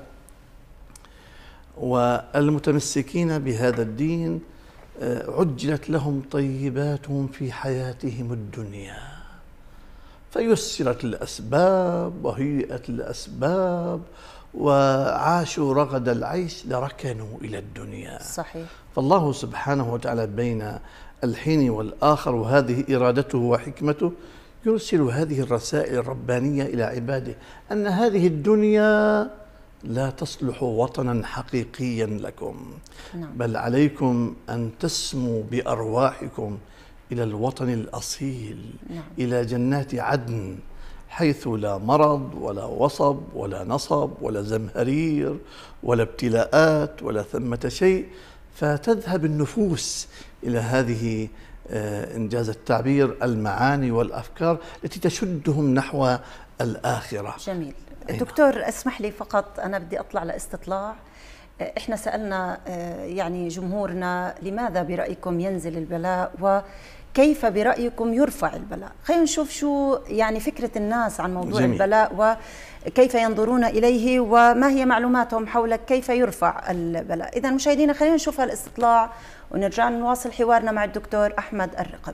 S4: والمتمسكين بهذا الدين عجلت لهم طيباتهم في حياتهم الدنيا، فيسرت الأسباب وهيئت الأسباب وعاشوا رغد العيش لركنوا إلى الدنيا.
S1: صحيح.
S4: فالله سبحانه وتعالى بين الحين والآخر، وهذه إرادته وحكمته، يرسل هذه الرسائل الربانية إلى عباده أن هذه الدنيا لا تصلح وطنا حقيقيا لكم.
S1: نعم.
S4: بل عليكم أن تسموا بأرواحكم إلى الوطن الأصيل.
S1: نعم.
S4: إلى جنات عدن حيث لا مرض ولا وصب ولا نصب ولا زمهرير ولا ابتلاءات ولا ثمة شيء، فتذهب النفوس إلى هذه إنجاز التعبير المعاني والأفكار التي تشدهم نحو الآخرة.
S1: جميل. دكتور اسمح لي فقط، أنا بدي أطلع لاستطلاع. إحنا سألنا يعني جمهورنا لماذا برأيكم ينزل البلاء وكيف برأيكم يرفع البلاء. خلينا نشوف شو يعني فكرة الناس عن موضوع جميل. البلاء وكيف ينظرون إليه وما هي معلوماتهم حول كيف يرفع البلاء. إذا مشاهدينا خلينا نشوف هالاستطلاع ونرجع نواصل حوارنا مع الدكتور أحمد الرقب.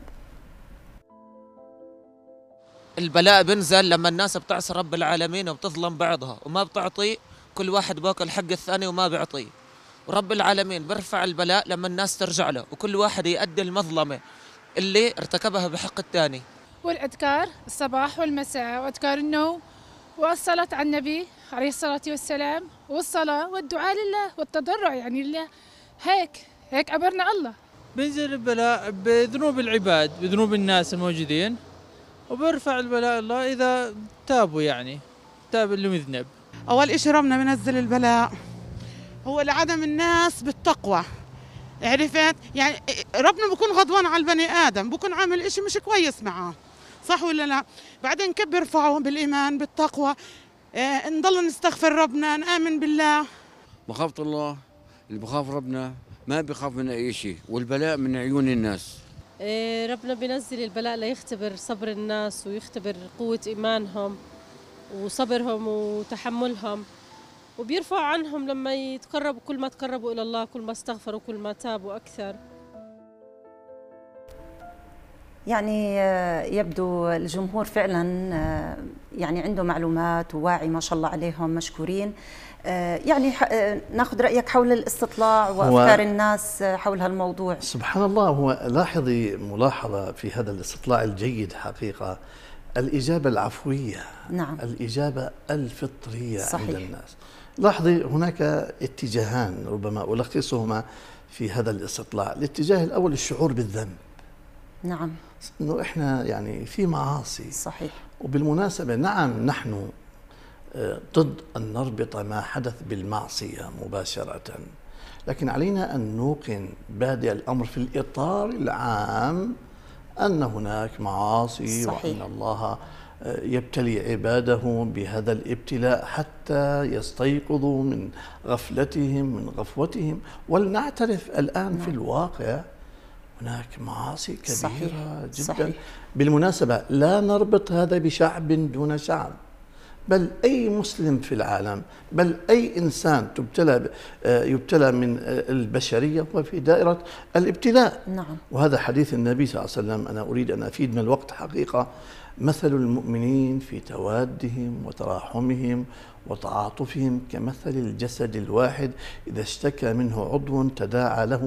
S5: البلاء بنزل لما الناس بتعصي رب العالمين وبتظلم بعضها وما بتعطي، كل واحد باكل حق الثاني وما بيعطيه. ورب العالمين بيرفع البلاء لما الناس ترجع له، وكل واحد يؤدي المظلمة اللي ارتكبها بحق الثاني.
S6: والأذكار الصباح والمساء وأذكار النوم والصلاة على النبي عليه الصلاة والسلام والصلاة والدعاء لله والتضرع يعني لله. هيك هيك أمرنا الله.
S7: بينزل البلاء بذنوب العباد، بذنوب الناس الموجودين، وبيرفع البلاء الله إذا تابوا، يعني تاب اللي مذنب.
S8: أول إشي ربنا بنزل البلاء هو لعدم الناس بالتقوى، عرفت؟ يعني ربنا بكون غضبان على البني آدم، بكون عامل إشي مش كويس معاه، صح ولا لا؟ بعدين كيف بيرفعوا بالإيمان بالتقوى، إيه نضل نستغفر ربنا، نآمن بالله.
S9: مخافة الله، اللي بخاف ربنا ما بيخاف من أي شيء، والبلاء من عيون الناس.
S10: إيه ربنا بينزل البلاء ليختبر صبر الناس ويختبر قوة إيمانهم وصبرهم وتحملهم، وبيرفع عنهم لما يتقربوا، كل ما تقربوا إلى الله كل ما استغفروا كل ما تابوا أكثر.
S1: يعني يبدو الجمهور فعلا يعني عنده معلومات وواعي ما شاء الله عليهم، مشكورين. يعني ناخذ رأيك حول الاستطلاع وأفكار الناس حول هالموضوع.
S4: سبحان الله، هو لاحظي ملاحظة في هذا الاستطلاع الجيد حقيقة، الإجابة العفوية.
S1: نعم.
S4: الإجابة الفطرية. صحيح. عند الناس. لاحظي هناك اتجاهان ربما ألخصهما في هذا الاستطلاع. الاتجاه الأول الشعور بالذنب.
S1: نعم.
S4: إنه إحنا يعني في معاصي.
S1: صحيح.
S4: وبالمناسبة نعم نحن ضد أن نربط ما حدث بالمعصية مباشرة، لكن علينا أن نوقن بادئ الأمر في الإطار العام أن هناك معاصي. صحيح. وأن الله يبتلي عباده بهذا الابتلاء حتى يستيقظوا من غفلتهم من غفوتهم. ولنعترف الآن. نعم. في الواقع هناك معاصي كبيرة. صحيح. جدا. صحيح. بالمناسبة لا نربط هذا بشعب دون شعب، بل أي مسلم في العالم، بل أي إنسان تبتلى يبتلى من البشرية هو في دائرة الابتلاء.
S1: نعم.
S4: وهذا حديث النبي صلى الله عليه وسلم. أنا أريد أن أفيد من الوقت حقيقة. مثل المؤمنين في توادهم وتراحمهم وتعاطفهم كمثل الجسد الواحد إذا اشتكى منه عضو تداعى له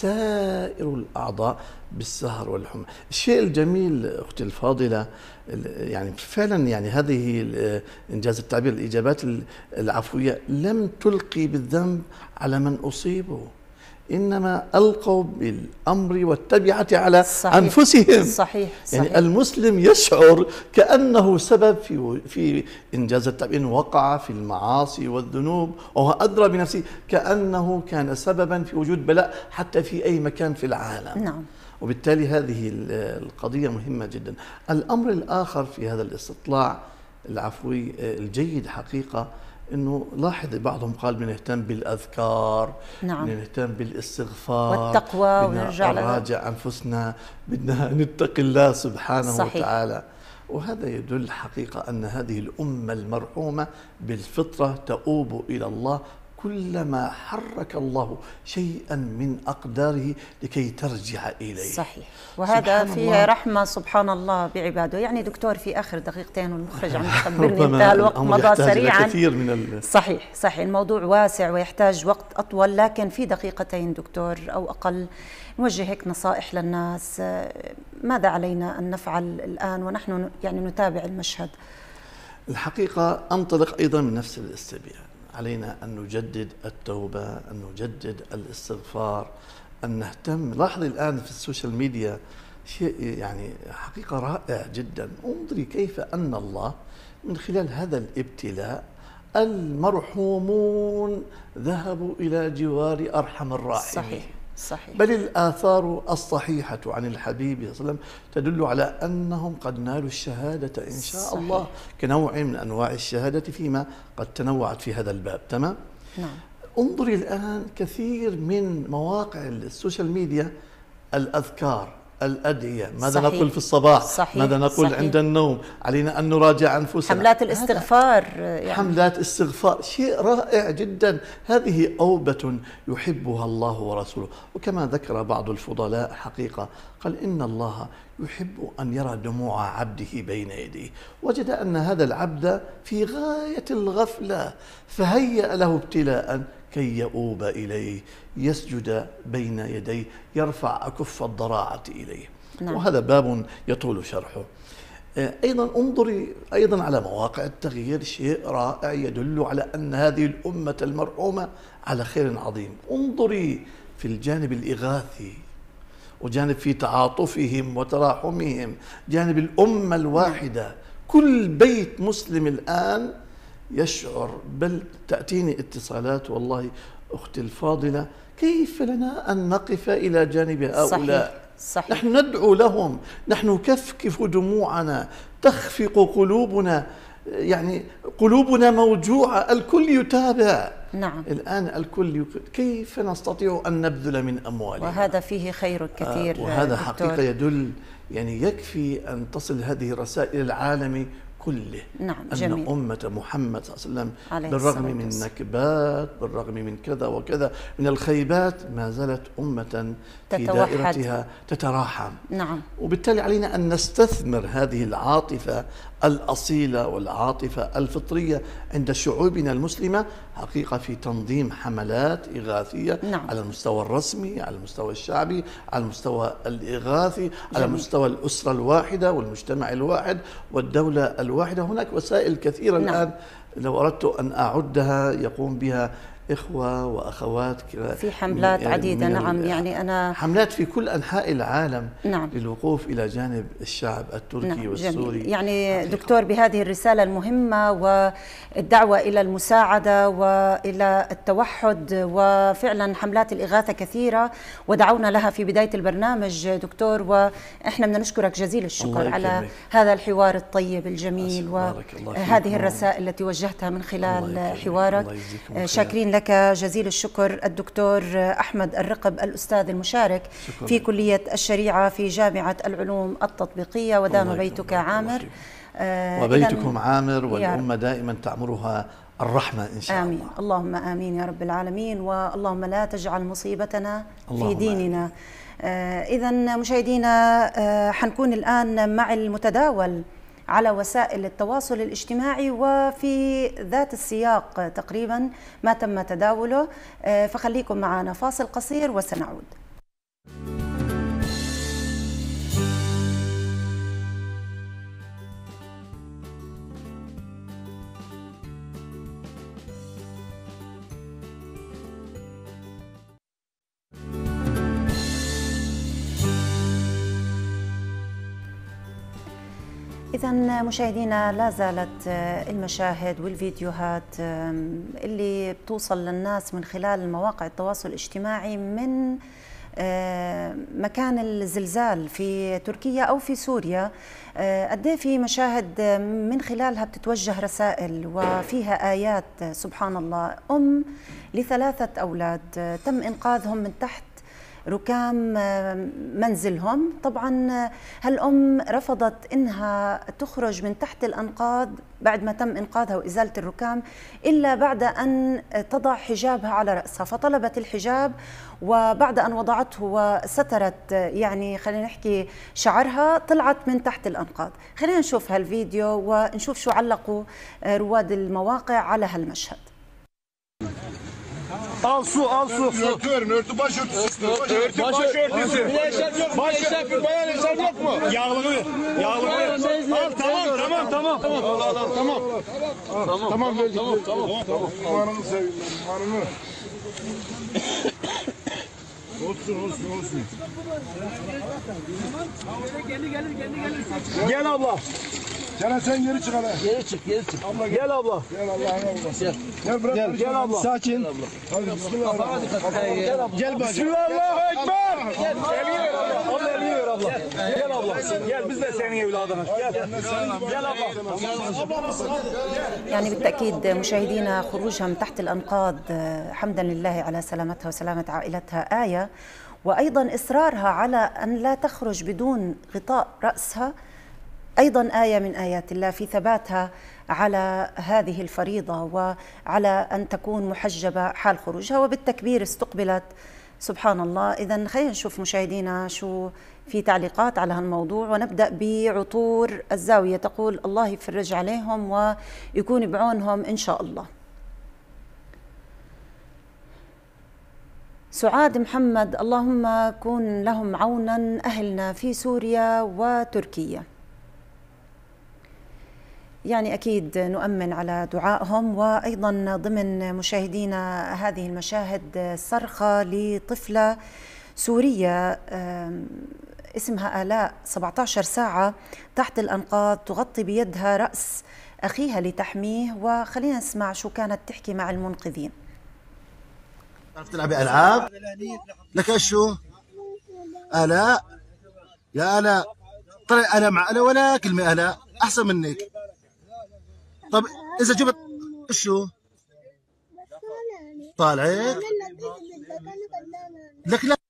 S4: سائر الأعضاء بالسهر والحمى. الشيء الجميل أختي الفاضلة، يعني فعلا يعني هذه إنجاز التعبير، الإجابات العفوية لم تلقي بالذنب على من أصيبوا، إنما ألقوا بالأمر والتبعة على صحيح. أنفسهم.
S1: صحيح.
S4: يعني
S1: صحيح.
S4: المسلم يشعر كأنه سبب في في إنجاز التعبير، وقع في المعاصي والذنوب وهو أدرى بنفسه كأنه كان سببا في وجود بلاء حتى في أي مكان في العالم.
S1: نعم.
S4: وبالتالي هذه القضية مهمة جدا. الأمر الآخر في هذا الاستطلاع العفوي الجيد حقيقة، انه لاحظ بعضهم قال بنهتم بالاذكار.
S1: نعم.
S4: بنهتم بالاستغفار
S1: والتقوى، ونرجع
S4: نراجع انفسنا، بدنا نتقي الله سبحانه. صحيح. وتعالى. وهذا يدل حقيقة أن هذه الأمة المرحومة بالفطرة تؤوب إلى الله كلما حرك الله شيئا من أقداره لكي ترجع إليه.
S1: صحيح. وهذا فيه رحمة سبحان الله بعباده. يعني دكتور في آخر دقيقتين والمخرج عم يخبرني انتهى الوقت، مضى سريعا.
S4: كثير من ال...
S1: صحيح صحيح الموضوع واسع ويحتاج وقت أطول، لكن في دقيقتين دكتور أو أقل نوجه هيك نصائح للناس. ماذا علينا أن نفعل الآن ونحن يعني نتابع المشهد؟
S4: الحقيقة أنطلق أيضا من نفس الاستبيان. علينا أن نجدد التوبة، أن نجدد الاستغفار، أن نهتم. لاحظي الآن في السوشيال ميديا شيء يعني حقيقة رائع جدا. انظري كيف أن الله من خلال هذا الابتلاء المرحومون ذهبوا إلى جوار أرحم الراحمين.
S1: صحيح. صحيح.
S4: بل الآثار الصحيحة عن الحبيب صلى الله عليه وسلم تدل على أنهم قد نالوا الشهادة إن شاء صحيح. الله كنوع من أنواع الشهادة فيما قد تنوعت في هذا الباب. تمام؟
S1: نعم.
S4: انظري الآن كثير من مواقع السوشيال ميديا الأذكار، الأدعية، ماذا صحيح. نقول في الصباح، صحيح. ماذا نقول صحيح. عند النوم، علينا أن نراجع أنفسنا.
S1: حملات الاستغفار يعني.
S4: حملات استغفار شيء رائع جدا. هذه أوبة يحبها الله ورسوله. وكما ذكر بعض الفضلاء حقيقة قال إن الله يحب أن يرى دموع عبده بين يديه. وجد أن هذا العبد في غاية الغفلة فهيأ له ابتلاء كي يؤوب إليه، يسجد بين يديه، يرفع أكف الضراعة إليه. نعم. وهذا باب يطول شرحه. أيضا انظري أيضا على مواقع التغيير، شيء رائع يدل على أن هذه الأمة المرحومة على خير عظيم. انظري في الجانب الإغاثي، وجانب في تعاطفهم وتراحمهم، جانب الأمة الواحدة. كل بيت مسلم الآن يشعر، بل تأتيني اتصالات والله أختي الفاضلة كيف لنا أن نقف إلى جانب هؤلاء؟ صحيح. صحيح. نحن ندعو لهم، نحن نكفكف دموعنا، تخفق قلوبنا، يعني قلوبنا موجوعة، الكل يتابع. نعم. الآن الكل يك... كيف نستطيع أن نبذل من أموالنا؟
S1: وهذا فيه خير كثير.
S4: آه وهذا
S1: دكتور.
S4: حقيقة يدل، يعني يكفي أن تصل هذه الرسائل إلى العالم كله.
S1: نعم.
S4: أن
S1: جميل.
S4: أمة محمد صلى الله عليه وسلم بالرغم من النكبات، بالرغم من كذا وكذا من الخيبات، ما زالت أمة في دائرتها تتراحم.
S1: نعم.
S4: وبالتالي علينا أن نستثمر هذه العاطفة الأصيلة والعاطفة الفطرية عند شعوبنا المسلمة حقيقة في تنظيم حملات إغاثية. نعم. على المستوى الرسمي، على المستوى الشعبي، على المستوى الإغاثي، جميل. على مستوى الأسرة الواحدة والمجتمع الواحد والدولة الواحدة. هناك وسائل كثيرة. نعم. الآن لو أردت أن أعدها يقوم بها إخوة وأخوات
S1: في حملات عديدة. نعم. يعني أنا
S4: حملات في كل أنحاء العالم.
S1: نعم.
S4: للوقوف إلى جانب الشعب التركي. نعم. والسوري.
S1: جميل. يعني حقيقة. دكتور، بهذه الرسالة المهمة والدعوة إلى المساعدة وإلى التوحد، وفعلا حملات الإغاثة كثيرة ودعونا لها في بداية البرنامج دكتور، وإحنا بدنا نشكرك جزيل الشكر على هذا الحوار الطيب الجميل وهذه الرسائل التي وجهتها من خلال حوارك. شاكرين لك جزيل الشكر الدكتور أحمد الرقب، الأستاذ المشارك في كلية الشريعة في جامعة العلوم التطبيقية، ودام بيتك عامر.
S4: آه وبيتكم عامر، والأمة دائما تعمرها الرحمة إن شاء
S1: آمين.
S4: الله.
S1: اللهم آمين يا رب العالمين. واللهم لا تجعل مصيبتنا في ديننا. آه إذا مشاهدينا، آه حنكون الآن مع المتداول على وسائل التواصل الاجتماعي وفي ذات السياق تقريبا ما تم تداوله، فخليكم معنا فاصل قصير وسنعود. إذا مشاهدينا، لا زالت المشاهد والفيديوهات اللي بتوصل للناس من خلال مواقع التواصل الاجتماعي من مكان الزلزال في تركيا أو في سوريا، قد ايه في مشاهد من خلالها بتتوجه رسائل وفيها آيات. سبحان الله، أم لثلاثة أولاد تم إنقاذهم من تحت ركام منزلهم. طبعا هالأم رفضت إنها تخرج من تحت الأنقاض بعد ما تم إنقاذها وإزالة الركام إلا بعد أن تضع حجابها على رأسها، فطلبت الحجاب، وبعد أن وضعته وسترت يعني خلينا نحكي شعرها، طلعت من تحت الأنقاض. خلينا نشوف هالفيديو ونشوف شو علقوا رواد المواقع على هالمشهد.
S11: Al su, al su. Örtüyorum, örtü başörtüsü. Örtü başörtüsü. Başörtüsü, bayan eşarp yok mu? Yağlığı, yağlığı. Al, tamam, tamam, tamam. Al, al, al, tamam. Tamam, tamam, verdik. Tamam, tamam, tamam. Hanımı seveyim ben, hanımı. Olsun, olsun, olsun. Gel abla. Canan sen geri çık hele. Geri çık, geri çık. Abla gel, gel abla. Gel Allah'ın abla. Gel. Gel bırak. Gel, gel abla. Sakin. Hadi bismillahirrahmanirrahim. Gel abla. Gel bacım. Bismillahirrahmanirrahim. Gel. Elini ver abla. Abla elini ver abla. Gel abla. Gel biz de senin evladınız. Gel. Gel abla.
S1: يعني بالتأكيد مشاهدينا، خروجها من تحت الأنقاض حمدا لله على سلامتها وسلامة عائلتها آية، وأيضا إصرارها على أن لا تخرج بدون غطاء رأسها أيضا آية من آيات الله في ثباتها على هذه الفريضة وعلى أن تكون محجبة حال خروجها، وبالتكبير استقبلت. سبحان الله. إذا خلينا نشوف مشاهدينا شو في تعليقات على هالموضوع، ونبدأ بعطور الزاوية. تقول الله يفرج عليهم ويكون بعونهم إن شاء الله. سعاد محمد، اللهم كن لهم عونا أهلنا في سوريا وتركيا. يعني أكيد نؤمن على دعائهم. وأيضا ضمن مشاهدينا هذه المشاهد صرخة لطفلة سورية اسمها آلاء، سبعة عشر ساعة تحت الأنقاض تغطي بيدها رأس أخيها لتحميه، وخلينا نسمع شو كانت تحكي مع المنقذين.
S12: تعرف تلعبي ألعاب؟ لك شو؟ آلاء يا آلاء، طلع آلاء مع آلاء ولا كلمة آلاء أحسن منك. طب إذا جبت شو؟ طالعك؟ لك لا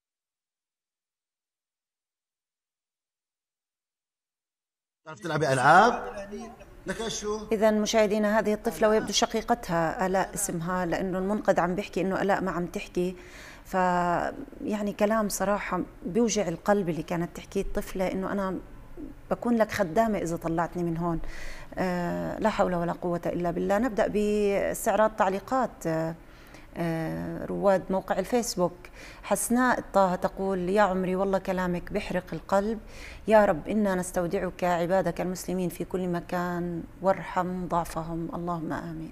S12: تعرف تلعبي ألعاب؟ لك شو؟
S1: إذا مشاهدينا هذه الطفلة ويبدو شقيقتها آلاء اسمها، لأنه المنقذ عم بيحكي إنه آلاء ما عم تحكي، ف يعني كلام صراحة بيوجع القلب اللي كانت تحكيه الطفلة، إنه أنا بكون لك خدامة إذا طلعتني من هون. آه لا حول ولا قوة إلا بالله. نبدأ باستعراض تعليقات آه آه رواد موقع الفيسبوك. حسناء الطه تقول: يا عمري والله كلامك بيحرق القلب، يا رب إنا نستودعك عبادك المسلمين في كل مكان وارحم ضعفهم، اللهم آمين.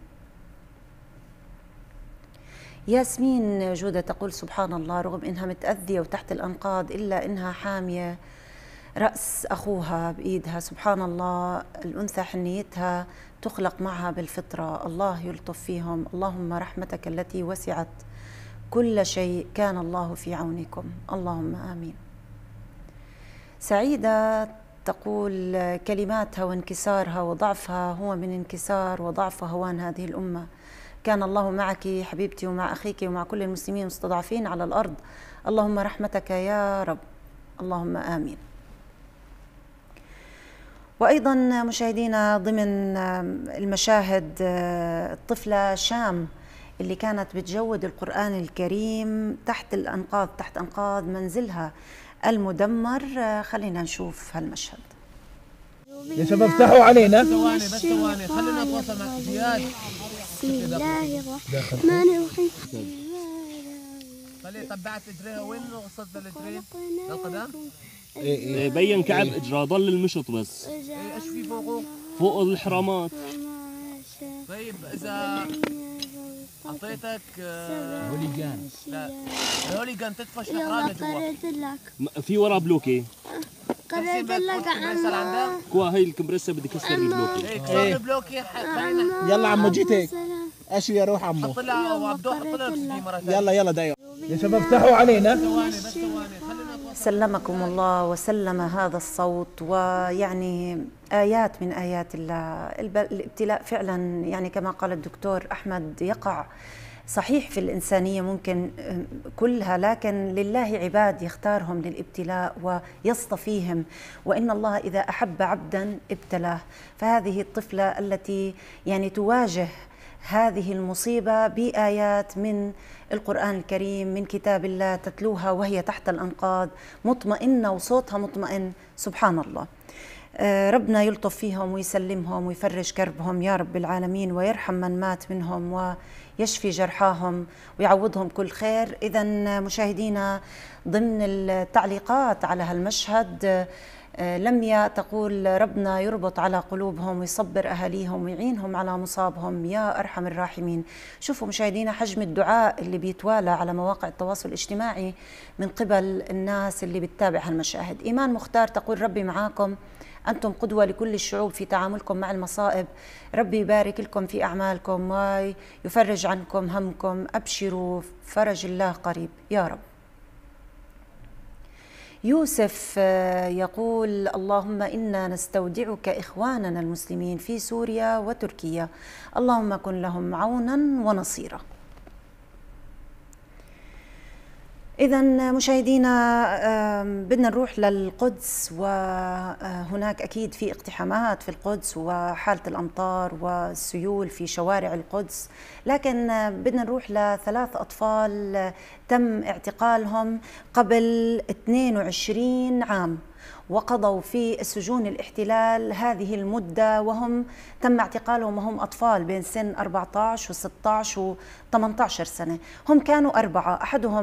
S1: ياسمين جودة تقول: سبحان الله، رغم إنها متأذية وتحت الأنقاض إلا إنها حامية رأس أخوها بإيدها. سبحان الله، الأنثى حنيتها تخلق معها بالفطرة، الله يلطف فيهم. اللهم رحمتك التي وسعت كل شيء كان الله في عونكم، اللهم آمين. سعيدة تقول: كلماتها وانكسارها وضعفها هو من انكسار وضعف هوان هذه الأمة. كان الله معك حبيبتي ومع أخيك ومع كل المسلمين المستضعفين على الأرض، اللهم رحمتك يا رب، اللهم آمين. وأيضا مشاهدينا ضمن المشاهد الطفلة شام اللي كانت بتجود القرآن الكريم تحت الأنقاض، تحت أنقاض منزلها المدمر. خلينا نشوف هالمشهد.
S11: يا شباب افتحوا علينا.
S13: ثواني بس ثواني، خلينا نتواصل مع زياد. بسم الله الرحمن الرحيم. خلي طبعت اجريها وين وصلت للاجرين؟ للقدم؟
S14: ايه ايه بين كعب اجراه، ضل المشط بس.
S13: ايه ايش في فوقه؟
S14: فوق الحرامات.
S13: طيب اذا اعطيتك
S14: هوليجان.
S13: لا الهوليجان تدفش الحرامه جوا.
S14: في ورا بلوكي.
S13: قررت لك عمو.
S14: كوا هي الكمبريسه بدي كسر البلوكي.
S13: ايه كسر البلوكي.
S11: يلا عمو جيتك. اشو يا روح عمو.
S13: حط لها وابدو حط لها في مرة.
S11: يلا يلا دايو. يا شباب افتحوا علينا.
S13: ثواني بس ثواني،
S1: سلمكم الله وسلم هذا الصوت. ويعني آيات من آيات الله. الابتلاء فعلا يعني كما قال الدكتور أحمد يقع صحيح في الإنسانية ممكن كلها، لكن لله عباد يختارهم للابتلاء ويصطفيهم، وإن الله إذا أحب عبدا ابتلاه. فهذه الطفلة التي يعني تواجه هذه المصيبة بآيات من القرآن الكريم من كتاب الله تتلوها وهي تحت الأنقاض مطمئنة وصوتها مطمئن، سبحان الله. ربنا يلطف فيهم ويسلمهم ويفرج كربهم يا رب العالمين، ويرحم من مات منهم ويشفي جرحاهم ويعوضهم كل خير. إذا مشاهدينا ضمن التعليقات على هالمشهد لميا تقول: ربنا يربط على قلوبهم ويصبر أهاليهم ويعينهم على مصابهم يا أرحم الراحمين. شوفوا مشاهدينا حجم الدعاء اللي بيتوالى على مواقع التواصل الاجتماعي من قبل الناس اللي بتتابع هالمشاهد. إيمان مختار تقول: ربي معاكم، أنتم قدوة لكل الشعوب في تعاملكم مع المصائب، ربي يبارك لكم في أعمالكم ويفرج عنكم همكم، أبشروا فرج الله قريب يا رب. يوسف يقول: اللهم إنا نستودعك إخواننا المسلمين في سوريا وتركيا، اللهم كن لهم عونا ونصيرا. إذا مشاهدينا بدنا نروح للقدس، وهناك أكيد في اقتحامات في القدس وحالة الأمطار والسيول في شوارع القدس، لكن بدنا نروح لثلاث أطفال تم اعتقالهم قبل اثنين وعشرين عام وقضوا في السجون الاحتلال هذه المدة، وهم تم اعتقالهم وهم أطفال بين سن أربعة عشر و ستة عشر و ثمانية عشر سنة. هم كانوا أربعة، أحدهم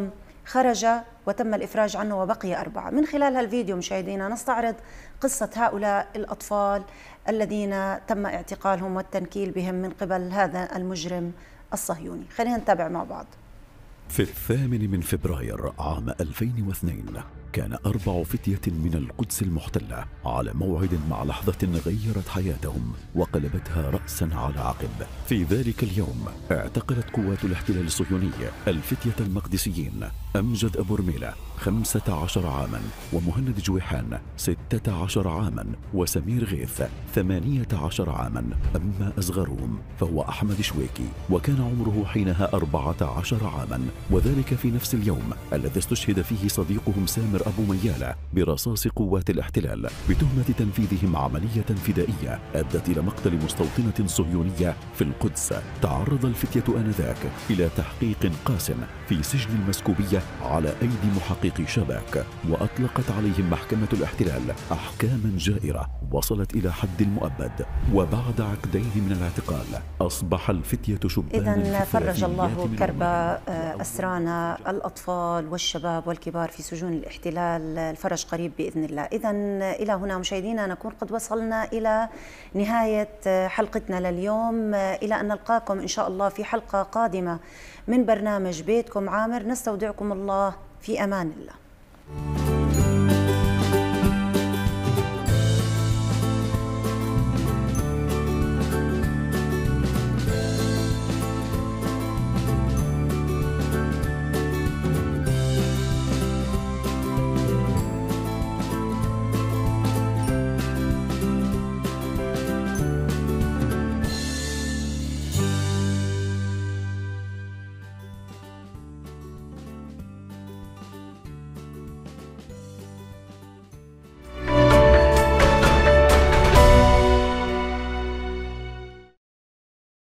S1: خرج وتم الإفراج عنه وبقي أربعة. من خلال هالفيديو مشاهدينا نستعرض قصة هؤلاء الأطفال الذين تم اعتقالهم والتنكيل بهم من قبل هذا المجرم الصهيوني. خلينا نتابع مع بعض.
S15: في الثامن من فبراير عام ألفين واثنين كان أربع فتية من القدس المحتلة على موعد مع لحظة غيرت حياتهم وقلبتها رأسا على عقب. في ذلك اليوم اعتقلت قوات الاحتلال الصهيوني الفتية المقدسيين أمجد أبو رميلة خمسة عشر عاما، ومهند جويحان ستة عشر عاما، وسمير غيث ثمانية عشر عاما. أما أصغرهم فهو أحمد شويكي وكان عمره حينها أربعة عشر عاما، وذلك في نفس اليوم الذي استشهد فيه صديقهم سامر أبو ميالة برصاص قوات الاحتلال بتهمة تنفيذهم عملية فدائية أدت إلى مقتل مستوطنة صهيونية في القدس. تعرض الفتية آنذاك إلى تحقيق قاس في سجن المسكوبية على أيدي محققي شباك، وأطلقت عليهم محكمة الاحتلال أحكاما جائرة وصلت إلى حد المؤبد. وبعد عقدين من الاعتقال أصبح الفتية شبانا.
S1: إذن فرج الله كرب أسرانا الأطفال والشباب والكبار في سجون الاحتلال، الفرج قريب بإذن الله. إذن إلى هنا مشاهدينا نكون قد وصلنا إلى نهاية حلقتنا لليوم، إلى أن نلقاكم إن شاء الله في حلقة قادمة من برنامج بيتكم عامر. نستودعكم الله في أمان الله.